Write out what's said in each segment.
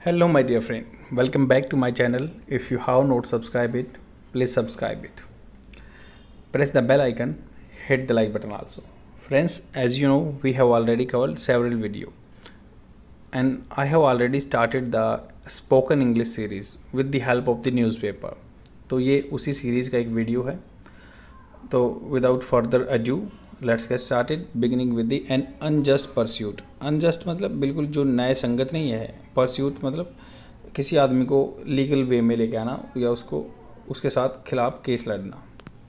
Hello my dear friend, welcome back to my channel. If you have not subscribed it, please subscribe it. Press the bell icon, hit the like button also. Friends, as you know, we have already covered several videos and I have already started the spoken English series with the help of the newspaper. तो ये उसी series का एक video है. तो without further adieu let's get started beginning with the an unjust pursuit. Unjust मतलब बिल्कुल जो न्याय संगत नहीं है. परस्यूट मतलब किसी आदमी को लीगल वे में लेके आना या उसको उसके साथ खिलाफ केस लड़ना.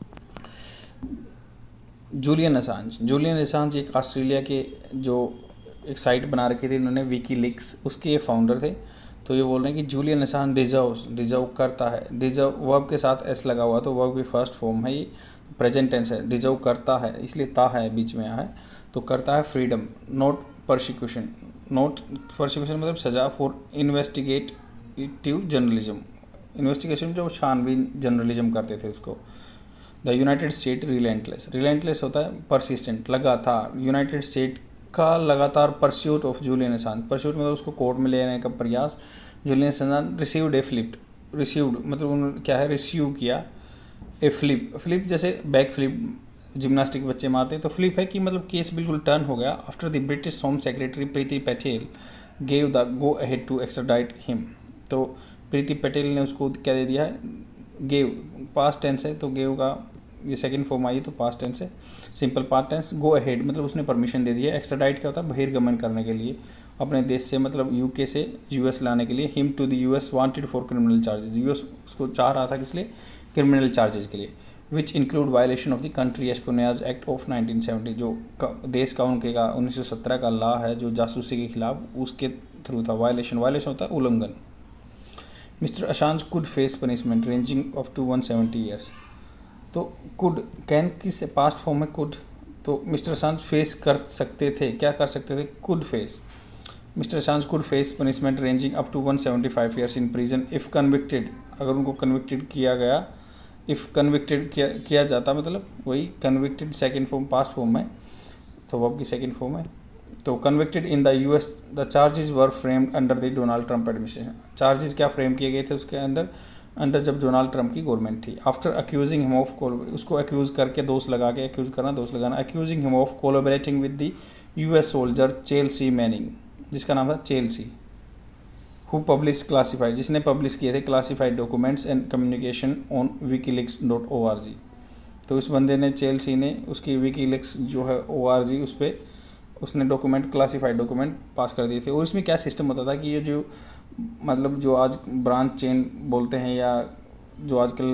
जूलियन असांज एक ऑस्ट्रेलिया के जो एक साइट बना रखी थी इन्होंने, विकीलीक्स, उसके ये फाउंडर थे. तो ये बोल रहे हैं कि जूलियन असांज डिजर्व करता है. डिजर्व वर्ब के साथ एस लगा हुआ तो वर्ब की फर्स्ट फॉर्म है, ये प्रेजेंट टेंस है. डिजर्व करता है इसलिए ता है बीच में आया है. तो करता है freedom, not persecution. Not persecution मतलब सज़ा. फॉर इन्वेस्टिगेटिव जर्नलिज्म, इन्वेस्टिगेशन जो छानबीन जर्नलिज्म करते थे उसको. द यूनाइटेड स्टेट रिलेंटलेस होता है परसिस्टेंट, लगातार. यूनाइटेड स्टेट का लगातार pursuit of Julian Assange. Pursuit मतलब उसको कोर्ट में ले आने का प्रयास. Julian Assange received a flip. Received मतलब उन्होंने क्या है, रिसीव किया. ए फ्लिप जैसे बैक फ्लिप जिम्नास्टिक बच्चे मारते हैं, तो फ्लिप है कि मतलब केस बिल्कुल टर्न हो गया. After the British home secretary Priti Patel gave the go ahead to extradite him. तो प्रीति पटेल ने उसको क्या दे दिया है, गेव. पास्ट टेंस है तो गेव का ये सेकंड फॉर्म आई तो पास्ट टेंस है, simple past tense. Go ahead मतलब उसने परमिशन दे दी है. एक्स्ट्राडाइट क्या होता है, बहिर्गमन करने के लिए अपने देश से, मतलब यूके से यूएस लाने के लिए. Him to the US wanted for criminal charges. US उसको चाह रहा था किस लिए, क्रिमिनल चार्जेज के लिए. Which include violation of the country espionage act of 1970. जो देश का उनके का 1917 का लॉ है जो जासूसी के खिलाफ, उसके थ्रू था. वायलेशन होता है उल्लंघन. Mister Assange could face punishment ranging up to 170 years. तो कुड, कैन की से पास्ट फॉर्म है कुड. तो मिस्टर असांज फेस कर सकते थे, क्या कर सकते थे, could face. Mister Assange could face punishment ranging up to 175 years in prison if convicted. अगर उनको कन्विक्टेड किया गया, इफ़ कन्विक्टेड किया जाता, मतलब वही convicted second form past form है तो वर्ब की सेकेंड फॉर्म है. तो convicted in the US the charges were framed under the Donald Trump administration. Charges क्या फ्रेम किए गए थे उसके अंडर जब डोनाल्ड ट्रंप की गवर्नमेंट थी. आफ्टर अक्यूजिंग हिम ऑफ, उसको अक्यूज़ करके दोष लगा के, अक्यूज़ करना दोष लगाना. Accusing him of collaborating with the US soldier Chelsea Manning, जिसका नाम था चेल्सी, हु पब्लिश क्लासीफाइड, जिसने पब्लिश किए थे classified documents and communication on wikileaks.org. तो इस बंदे ने, चेल्सी ने, उसकी विकीलिक्स जो है org, उस पर उसने डॉक्यूमेंट, क्लासीफाइड डॉक्यूमेंट पास कर दिए थे. और इसमें क्या सिस्टम होता था कि ये जो मतलब जो आज ब्रांच चेन बोलते हैं या जो आजकल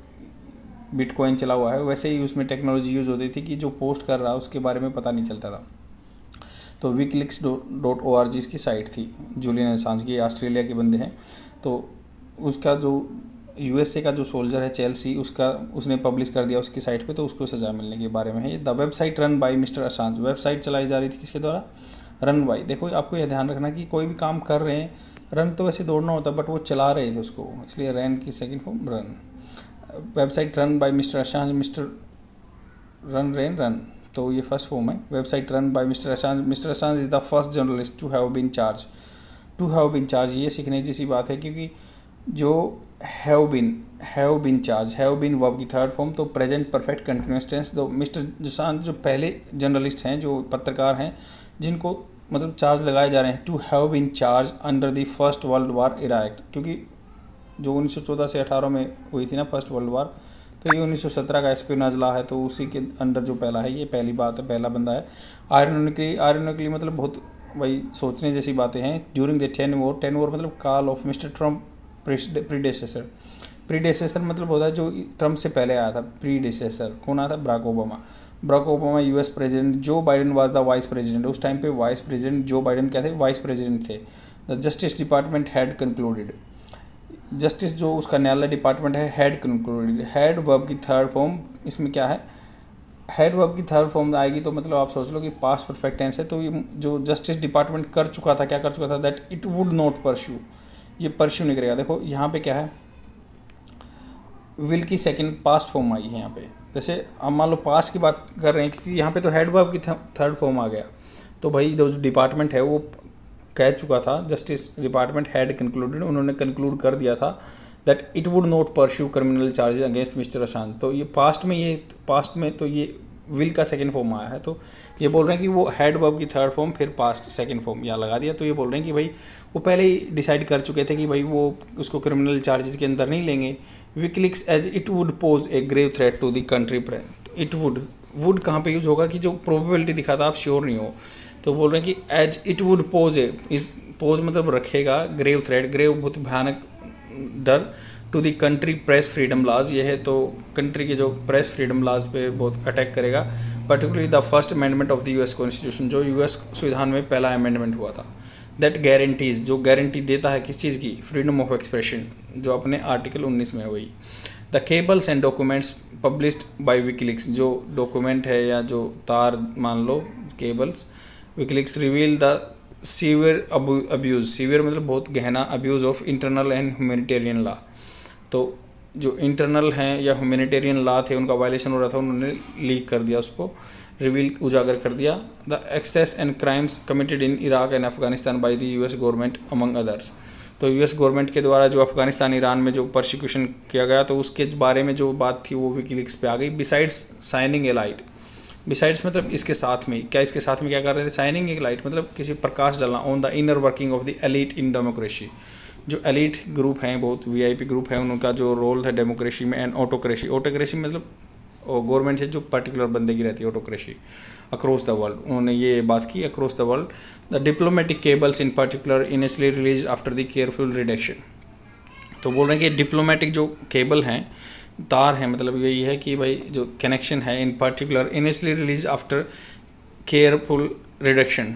बिटकॉइन चला हुआ है, वैसे ही उसमें टेक्नोलॉजी यूज़ होती थी कि जो पोस्ट कर रहा है उसके बारे में पता नहीं चलता था. तो wikileaks.org इसकी साइट थी. जूलियन असांज की, ऑस्ट्रेलिया के बंदे हैं. तो उसका जो यूएसए का जो सोल्जर है चेल्सी, उसने पब्लिश कर दिया उसकी साइट पे, तो उसको सज़ा मिलने के बारे में है. The website run by mister Assange. Website चलाई जा रही थी किसके द्वारा, रन बाय. देखो आपको यह ध्यान रखना कि कोई भी काम कर रहे हैं, रन तो वैसे दौड़ना होता है बट वो चला रहे थे उसको, इसलिए रन की second form run. Website run by mister Assange, mister run. तो ये फर्स्ट फॉर्म है. Website run by mister Assange. Mister Assange is the first journalist to have been charge. ये सीखने जैसी बात है, क्योंकि जो have been charge, have been verb की थर्ड फॉर्म, तो प्रेजेंट परफेक्ट कंटिन्यूअस टेंस. तो मिस्टर असांज जो पहले जर्नलिस्ट हैं, जो पत्रकार हैं, जिनको मतलब चार्ज लगाए जा रहे हैं. To have been charge under the First World War era act, क्योंकि जो 1914 से 18 में हुई थी ना फर्स्ट वर्ल्ड वार, तो ये 1917 का एस्पियोनेज लॉ है. तो उसी के अंडर जो पहला है, ये पहली बात है, पहला बंदा है. आयरनिकली मतलब बहुत वही सोचने जैसी बातें हैं. ड्यूरिंग द 10 वॉर मतलब काल ऑफ मिस्टर ट्रम्प प्रीडेसेसर मतलब होता है जो ट्रम्प से पहले आया था. प्रीडेसेसर कौन आया था, Barack Obama US president. Joe Biden was the vice president. उस टाइम पे वाइस प्रेसिडेंट जो बाइडन क्या थे, वाइस प्रेसिडेंट थे. The justice department had concluded. Justice जो उसका न्यायालय डिपार्टमेंट है, हैड कंक्लूडेड. हैड वर्ब की थर्ड फॉर्म, इसमें क्या है, हेड वर्ब की थर्ड फॉर्म आएगी तो मतलब आप सोच लो कि पास्ट परफेक्ट टेंस है. तो ये जो जस्टिस डिपार्टमेंट कर चुका था, क्या कर चुका था, that it would not pursue, ये परस्यू नहीं करेगा. देखो यहाँ पे क्या है, विल की सेकंड पास्ट फॉर्म आई है यहाँ पे. जैसे हम मान लो पास्ट की बात कर रहे हैं, क्योंकि यहाँ पे तो हेड वर्ब की थर्ड फॉर्म आ गया. तो भाई जो डिपार्टमेंट है वो कह चुका था, जस्टिस डिपार्टमेंट हैड कंक्लूडेड, उन्होंने कंक्लूड कर दिया था that it would not pursue criminal charges against mister Assange. तो ये पास्ट में तो ये विल का सेकंड फॉर्म आया है, तो ये बोल रहे हैं कि वो हैड वर्ब की थर्ड फॉर्म फिर पास्ट सेकंड फॉर्म यहाँ लगा दिया। तो ये बोल रहे हैं कि भाई वो पहले ही डिसाइड कर चुके थे कि भाई वो उसको क्रिमिनल चार्जेस के अंदर नहीं लेंगे। WikiLeaks as it would pose a grave threat to the country. It would कहाँ पे यूज होगा कि जो प्रोबेबिलिटी दिखाता आप श्योर नहीं हो, तो बोल रहे हैं कि as it would pose pose मतलब रखेगा, ग्रेव थ्रेट, ग्रेव बहुत भयानक डर, to the country press freedom laws, ये है तो कंट्री के जो प्रेस फ्रीडम लॉज पे बहुत अटैक करेगा, particularly the First Amendment of the US constitution, जो यूएस संविधान में पहला अमेंडमेंट हुआ था, दैट गारंटीज, जो गारंटी देता है किस चीज़ की, फ्रीडम ऑफ एक्सप्रेशन, जो अपने आर्टिकल 19 में हुई। The cables and documents published by WikiLeaks, जो डॉक्यूमेंट है या जो तार मान लो cables, WikiLeaks reveal the severe abuse, severe मतलब बहुत गहना, abuse of internal and humanitarian law, तो जो इंटरनल हैं या ह्यूमैनिटेरियन लॉ थे उनका वायलेशन हो रहा था, उन्होंने लीक कर दिया, उसको रिवील उजागर कर दिया। The excess and crimes committed in Iraq and Afghanistan by the US government among others, तो यूएस गवर्नमेंट के द्वारा जो अफगानिस्तान ईरान में जो परसिक्यूशन किया गया तो उसके बारे में जो बात थी वो विकीलीक्स पे आ गई। Besides shining a light, besides मतलब इसके साथ में क्या, इसके साथ में क्या कर रहे थे, साइनिंग ए लाइट मतलब किसी प्रकाश डालना, on the inner working of the elite in democracy, जो एलीट ग्रुप हैं, बहुत वीआईपी ग्रुप है, उनका जो रोल है डेमोक्रेसी में, एंड ऑटोक्रेसी, ऑटोक्रेसी मतलब गवर्नमेंट से जो पर्टिकुलर बंदे की रहती है ऑटोक्रेसी, अक्रॉस द वर्ल्ड, उन्होंने ये बात की across the world. The diplomatic cables in particular initially release after the careful reduction, तो बोल रहे हैं कि डिप्लोमेटिक जो केबल हैं, तार हैं, मतलब यही है कि भाई जो कनेक्शन है, in particular initially release after careful reduction,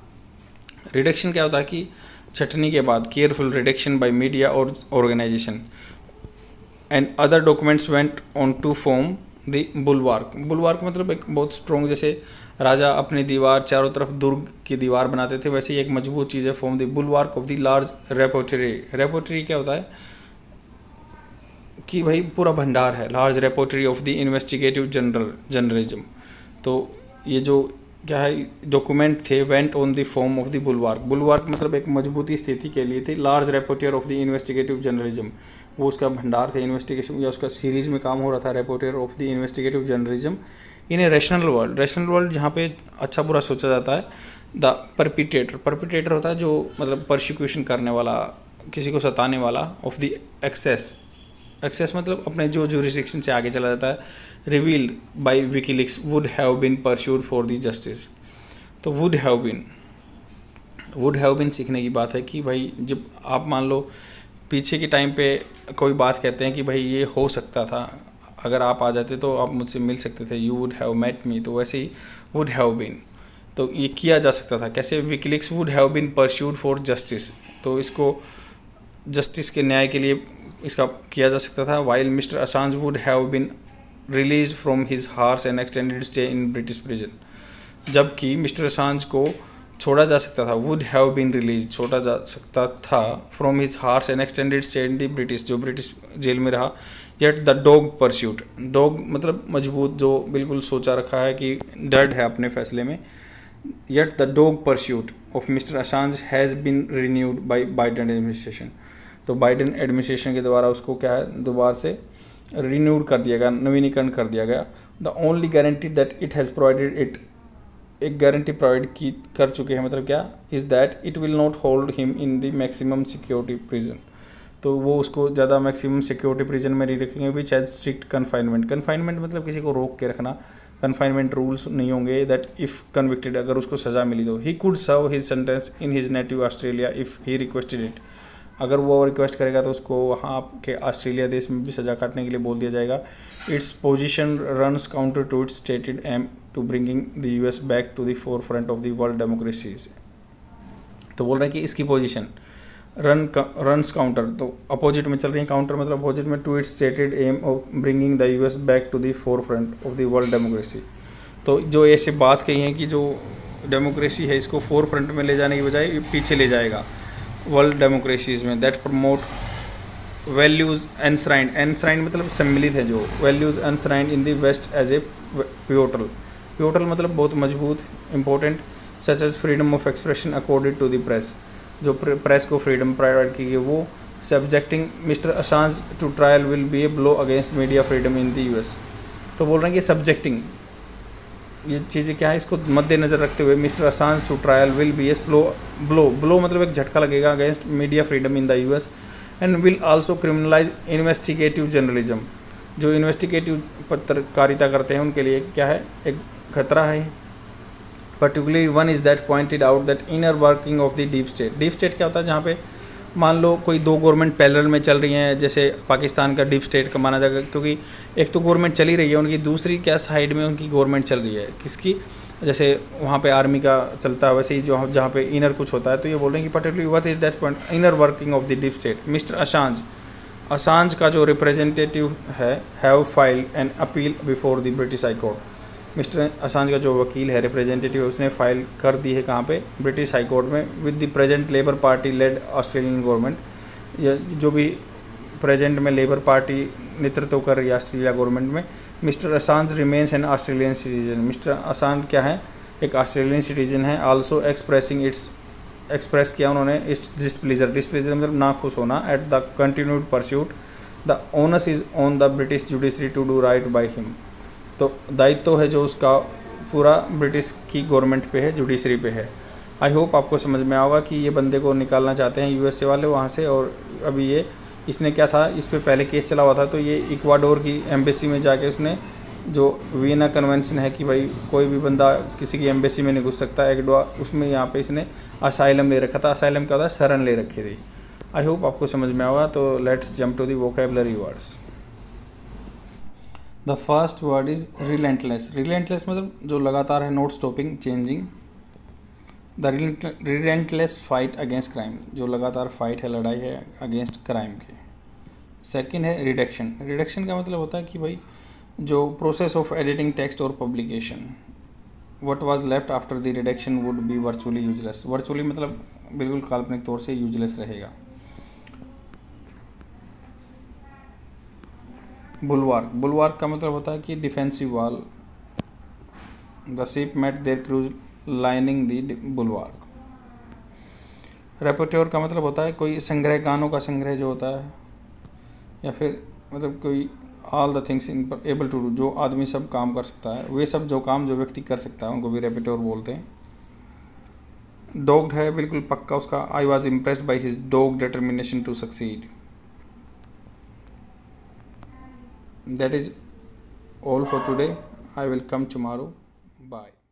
reduction क्या होता है कि छटनी के बाद, केयरफुल रिडक्शन बाय मीडिया और organisation, and other documents went on to form the bulwark, bulwark मतलब एक बहुत स्ट्रॉन्ग, जैसे राजा अपनी दीवार चारों तरफ दुर्ग की दीवार बनाते थे, वैसे ही एक मजबूत चीज़ है, form the bulwark of the large repository, repository क्या होता है कि भाई पूरा भंडार है, large repository of the investigative journalism, तो ये जो क्या है डॉक्यूमेंट थे, went on the form of the bulwark, bulwark मतलब एक मजबूती स्थिति के लिए थी, large repository of the investigative journalism, वो उसका भंडार थे, इन्वेस्टिगेशन या उसका सीरीज में काम हो रहा था, repository of the investigative journalism in a rational world, rational world जहाँ पे अच्छा बुरा सोचा जाता है। द परपिटेटर, परपिटेटर होता है जो मतलब परसिक्यूशन करने वाला, किसी को सताने वाला, ऑफ द एक्सेस, एक्सेस मतलब अपने जो जुरिस्डिक्शन से आगे चला जाता है, revealed by WikiLeaks would have been pursued for the justice, तो वुड हैव बीन सीखने की बात है कि भाई जब आप मान लो पीछे के टाइम पे कोई बात कहते हैं कि भाई ये हो सकता था, अगर आप आ जाते तो आप मुझसे मिल सकते थे, you would have met me, तो वैसे ही वुड हैव बीन, तो ये किया जा सकता था कैसे, WikiLeaks would have been pursued for justice, तो इसको जस्टिस के न्याय के लिए इसका किया जा सकता था। While mister Assange would have been release from his harsh and extended stay in British prison, जबकि मिस्टर असांज को छोड़ा जा सकता था, वुड हैव बीन रिलीज छोड़ा जा सकता था, from his harsh and extended stay in the British, जो ब्रिटिश जेल में रहा। Yet the dog pursuit, dog मतलब मजबूत, जो बिल्कुल सोचा रखा है कि डर्ड है अपने फैसले में। Yet the dog pursuit of mister Assange has been renewed by Biden administration, तो बाइडेन एडमिनिस्ट्रेशन के द्वारा उसको क्या है दोबारा से रिन्यूड कर दिया गया, नवीनीकरण कर दिया गया। The only guarantee that it has provided it, एक गारंटी प्रोवाइड की कर चुके हैं, मतलब क्या, is that it will not hold him in the maximum security prison, तो वो उसको ज़्यादा मैक्सिमम सिक्योरिटी प्रिजन में नहीं रखेंगे, which has strict confinement, confinement मतलब किसी को रोक के रखना, कन्फाइनमेंट रूल्स नहीं होंगे, दैट इफ़ कन्विक्टेड, अगर उसको सज़ा मिली तो, he could serve his sentence in his native Australia if he requested it, अगर वो रिक्वेस्ट करेगा तो उसको वहाँ के ऑस्ट्रेलिया देश में भी सज़ा काटने के लिए बोल दिया जाएगा। Its position runs counter to its stated aim to bringing the US back to the forefront of the world democracies, तो बोल रहे हैं कि इसकी पोजीशन रन्स काउंटर, तो अपोजिट में चल रही है, काउंटर मतलब अपोजिट में, to its stated aim of bringing the US back to the forefront of the world democracy, तो जो ऐसे बात कही है कि जो डेमोक्रेसी है इसको फोर फ्रंट में ले जाने की बजाय पीछे ले जाएगा वर्ल्ड डेमोक्रेसीज में, that promote values enshrined, enshrined मतलब सम्मिलित है, जो values enshrined in the West as a pivotal, pivotal मतलब बहुत मजबूत important such as freedom of expression accorded to the press, जो प्रेस को फ्रीडम प्रोवाइड की गई वो। Subjecting mister Assange to trial will be a blow against media freedom in the US. तो बोल रहे हैं कि सब्जेक्टिंग ये चीज़ें क्या है, इसको मद्देनज़र रखते हुए mister Assange to trial will be a slow blow मतलब एक झटका लगेगा against media freedom in the US and will also criminalise investigative journalism. जो इन्वेस्टिगेटिव पत्रकारिता करते हैं उनके लिए क्या है, एक खतरा है। Particularly one is that pointed out that inner working of the deep state. Deep state क्या होता है, जहाँ पे मान लो कोई दो गवर्नमेंट पैरेलल में चल रही हैं, जैसे पाकिस्तान का डीप स्टेट का माना जाएगा, क्योंकि एक तो गवर्नमेंट चली रही है उनकी, दूसरी क्या साइड में उनकी गवर्नमेंट चल रही है किसकी, जैसे वहाँ पे आर्मी का चलता है वैसे ही जो जहाँ पे इनर कुछ होता है। तो ये बोल रहे हैं कि particularly what is that point inner working of the deep state. Mister Assange का जो रिप्रेजेंटेटिव है have filed an appeal before the British High Court. Mister Assange का जो वकील है रिप्रेजेंटेटिव उसने फाइल कर दी है कहाँ पे, ब्रिटिश हाई कोर्ट में, with the present Labour Party led Australian government. या जो भी प्रेजेंट में लेबर पार्टी नेतृत्व कर रही है ऑस्ट्रेलिया गवर्नमेंट में। Mister Assange remains an Australian citizen. Mister Assange क्या है, एक ऑस्ट्रेलियन सिटीजन है। आल्सो एक्सप्रेस किया उन्होंने इट्स डिस्प्लीजर मतलब नाखुश होना at the continued pursuit the onus is on the British judiciary to do right by him. तो दायित्व है जो उसका पूरा ब्रिटिश की गवर्नमेंट पे है, जुडिशरी पे है। आई होप आपको समझ में आएगा कि ये बंदे को निकालना चाहते हैं यूएसए वाले वहाँ से। और अभी ये इसने क्या था, इस पे पहले केस चला हुआ था, तो ये इक्वाडोर की एम्बेसी में जाके उसने जो वियना कन्वेंशन है कि भाई कोई भी बंदा किसी की एम्बेसी में नहीं घुस सकता, एक्डवा उसमें यहाँ पे इसने असाइलम ले रखा था। असाइलम क्या होता है, शरण ले रखी थी। आई होप आपको समझ में आएगा। तो let's jump to the vocabulary words. The first word is relentless. Relentless मतलब जो लगातार है, not stopping, changing. The relentless fight against crime, जो लगातार फाइट है, लड़ाई है अगेंस्ट क्राइम के। सेकंड है रिडक्शन। रिडक्शन का मतलब होता है कि भाई जो प्रोसेस ऑफ एडिटिंग टेक्स्ट और publication, what was left after the reduction would be virtually useless. Virtually मतलब बिल्कुल काल्पनिक तौर से यूजलेस रहेगा। बुलवार्क। बुलवार्क का मतलब होता है कि defensive wall. The ship mate their crews lining the bulwark. Rapporteur का मतलब होता है कोई संग्रह, गानों का संग्रह जो होता है, या फिर मतलब कोई all the things in able to do, जो आदमी सब काम कर सकता है, वे सब जो काम जो व्यक्ति कर सकता है उनको भी रेपोट्योर बोलते हैं। डॉग्ड है बिल्कुल पक्का उसका, I was impressed by his dog determination to succeed. That is all for today. I will come tomorrow. Bye.